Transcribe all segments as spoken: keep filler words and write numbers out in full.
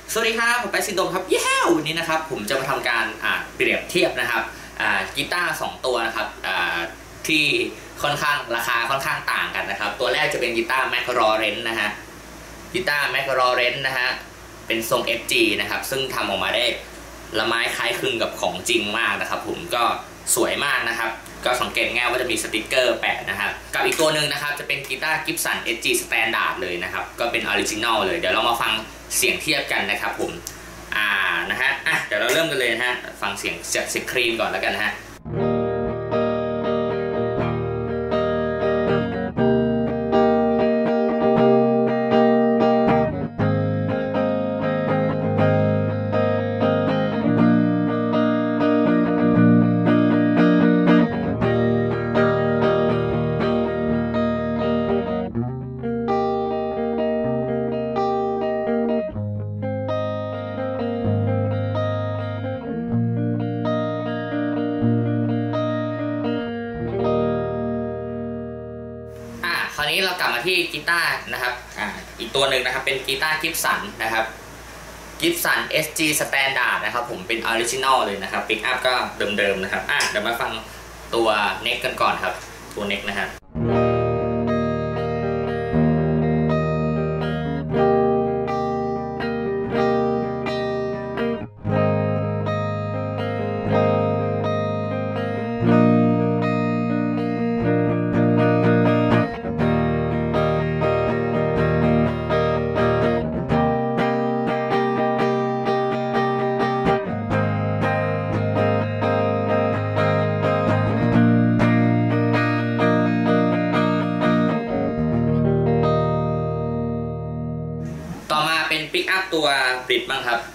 สวัสดีครับผมไปซินโดมครับเย้วันนี้นะครับผมจะมาทำการเปรียบเทียบนะครับกีตาร์สองตัวนะครับที่ค่อนข้างราคาค่อนข้างต่างกันนะครับตัวแรกจะเป็นกีตาร์แมครอเรนนะฮะกีตาร์แมครอเรนนะฮะเป็นทรง เอฟ จี นะครับซึ่งทำออกมาได้ละไม้คล้ายคลึงกับของจริงมากนะครับผมก็สวยมากนะครับก็สังเกตง่ายว่าจะมีสติกเกอร์แปะนะครับกับอีกตัวหนึ่งนะครับจะเป็นกีตาร์กิฟสัน เอส จี Standard เลยนะครับก็เป็นออริจินอลเลยเดี๋ยวเรามาฟังเสียงเทียบกันนะครับผมอ่านะฮะอ่ะเดี๋ยวเราเริ่มกันเลยนะฮะฟังเสียงจากเสียงคลีนก่อนแล้วกันนะฮะคราวนี้เรากลับมาที่กีตาร์นะครับอ่าอีกตัวหนึ่งนะครับเป็นกีตาร์กิฟสันนะครับกิฟสัน เอส จี Standard นะครับผมเป็นออริจินอลเลยนะครับปิกอัพก็เดิมๆนะครับอ่ะเดี๋ยวมาฟังตัวเน็กกันก่อนครับตัวเน็กนะฮะต่อมาเป็นปิกอัพตัวบริดบ้างครับ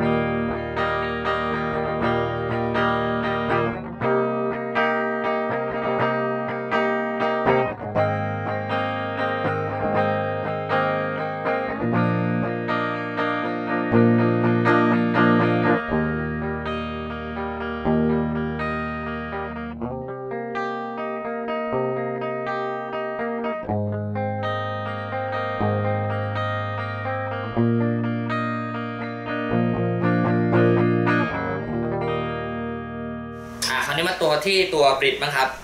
คราวนี้มาตัวที่ตัวบริดบ้างครับ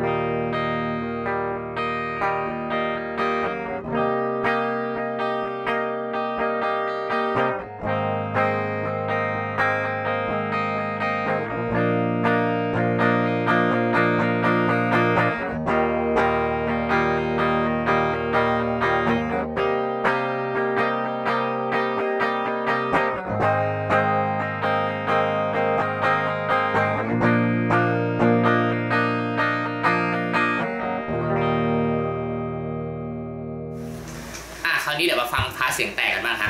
คราวนี้เดี๋ยวมาฟังพาร์ทเสียงแตกกันบ้างครับ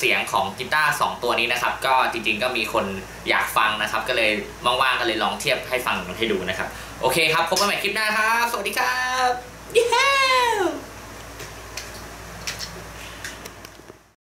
สียงของกีตาร์สองตัวนี้นะครับก็จริงๆก็มีคนอยากฟังนะครับก็เลยว่างๆก็เลยลองเทียบให้ฟังให้ดูนะครับโอเคครับพบกันใหม่คลิปหน้าครับสวัสดีครับ